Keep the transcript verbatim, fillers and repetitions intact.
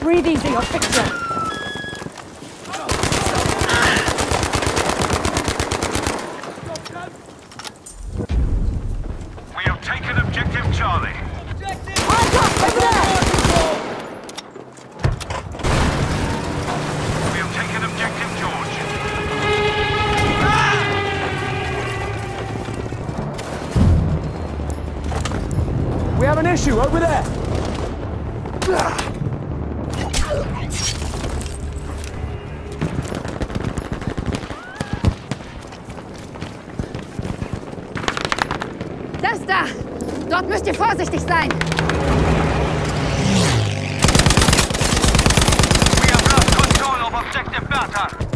Breathe easy, I'll fix you. We have taken objective Charlie. Objective! Hands up, over there! We have taken objective George. We have an issue over there! Das da! Dort müsst ihr vorsichtig sein! We have lost control of objective Bertha.